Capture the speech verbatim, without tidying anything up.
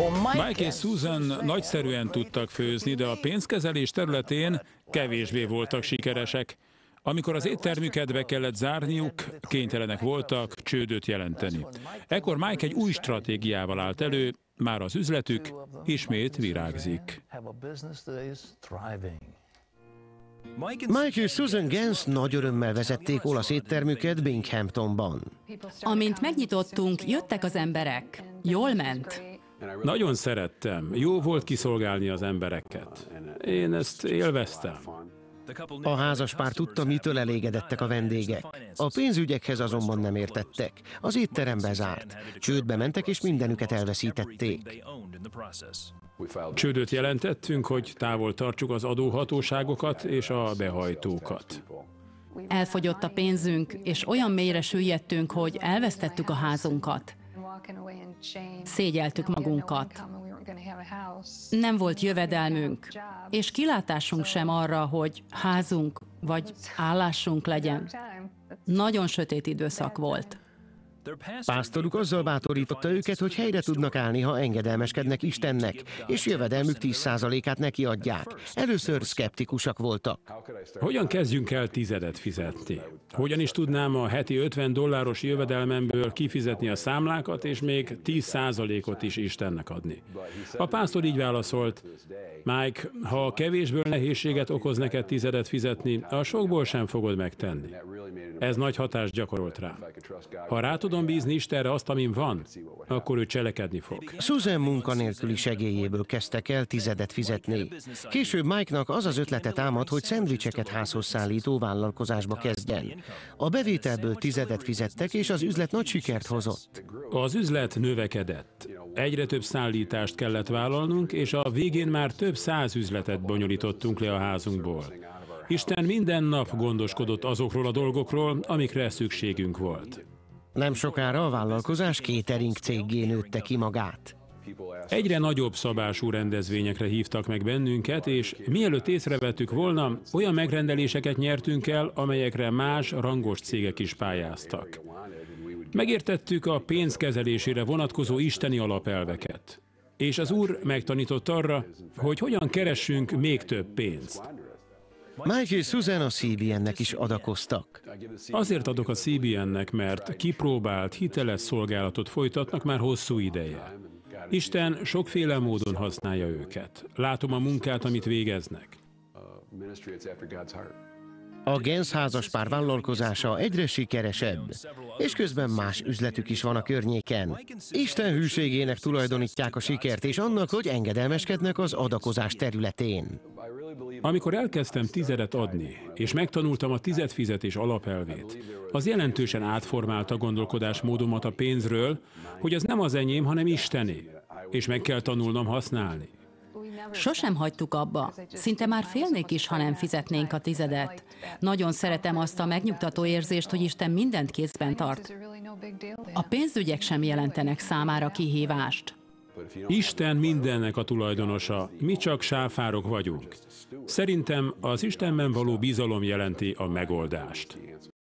Mike és Susan nagyszerűen tudtak főzni, de a pénzkezelés területén kevésbé voltak sikeresek. Amikor az éttermüket be kellett zárniuk, kénytelenek voltak csődöt jelenteni. Ekkor Mike egy új stratégiával állt elő, már az üzletük ismét virágzik. Mike és Susan Gans nagy örömmel vezették olasz éttermüket Binghamtonban. Amint megnyitottunk, jöttek az emberek. Jól ment. Nagyon szerettem. Jó volt kiszolgálni az embereket. Én ezt élveztem. A házaspár tudta, mitől elégedettek a vendégek. A pénzügyekhez azonban nem értettek. Az étterem bezárt. Csődbe mentek, és mindenüket elveszítették. Csődöt jelentettünk, hogy távol tartsuk az adóhatóságokat és a behajtókat. Elfogyott a pénzünk, és olyan mélyre süllyedtünk, hogy elvesztettük a házunkat. Szégyeltük magunkat. Nem volt jövedelmünk, és kilátásunk sem arra, hogy házunk vagy állásunk legyen. Nagyon sötét időszak volt. Pásztoruk azzal bátorította őket, hogy helyre tudnak állni, ha engedelmeskednek Istennek, és jövedelmük tíz százalékát neki adják. Először szkeptikusak voltak. Hogyan kezdjünk el tizedet fizetni? Hogyan is tudnám a heti ötven dolláros jövedelmemből kifizetni a számlákat, és még tíz százalékot is Istennek adni? A pásztor így válaszolt: Mike, ha a kevésből nehézséget okoz neked tizedet fizetni, a sokból sem fogod megtenni. Ez nagy hatást gyakorolt rám. Ha rá tudom bízni Istenre azt, amin van, akkor ő cselekedni fog. Susan munkanélküli segélyéből kezdtek el tizedet fizetni. Később Mike-nak az az ötlete támad, hogy szendvicseket házhoz szállító vállalkozásba kezdjen. A bevételből tizedet fizettek, és az üzlet nagy sikert hozott. Az üzlet növekedett. Egyre több szállítást kellett vállalnunk, és a végén már több száz üzletet bonyolítottunk le a házunkból. Isten minden nap gondoskodott azokról a dolgokról, amikre szükségünk volt. Nem sokára a vállalkozás catering céggé nőtte ki magát. Egyre nagyobb szabású rendezvényekre hívtak meg bennünket, és mielőtt észrevettük volna, olyan megrendeléseket nyertünk el, amelyekre más rangos cégek is pályáztak. Megértettük a pénzkezelésére vonatkozó isteni alapelveket, és az Úr megtanított arra, hogy hogyan keressünk még több pénzt. Mike és Susan a cé bé en-nek is adakoztak. Azért adok a cé bé en-nek, mert kipróbált, hiteles szolgálatot folytatnak már hosszú ideje. Isten sokféle módon használja őket. Látom a munkát, amit végeznek. A Gans házaspár vállalkozása egyre sikeresebb, és közben más üzletük is van a környéken. Isten hűségének tulajdonítják a sikert, és annak, hogy engedelmeskednek az adakozás területén. Amikor elkezdtem tizedet adni, és megtanultam a tizedfizetés alapelvét, az jelentősen átformálta gondolkodásmódomat a pénzről, hogy az nem az enyém, hanem Istené, és meg kell tanulnom használni. Sosem hagytuk abba. Szinte már félnék is, ha nem fizetnénk a tizedet. Nagyon szeretem azt a megnyugtató érzést, hogy Isten mindent kézben tart. A pénzügyek sem jelentenek számára kihívást. Isten mindennek a tulajdonosa, mi csak sáfárok vagyunk. Szerintem az Istenben való bizalom jelenti a megoldást.